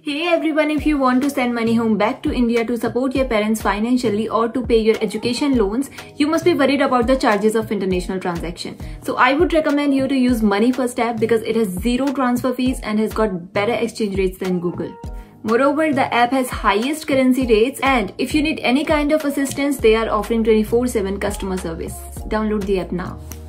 Hey everyone, if you want to send money home back to India to support your parents financially or to pay your education loans, you must be worried about the charges of international transaction. So I would recommend you to use Moneyfirst app because it has zero transfer fees and has got better exchange rates than Google. Moreover, the app has highest currency rates, and if you need any kind of assistance, they are offering 24/7 customer service. Download the app now.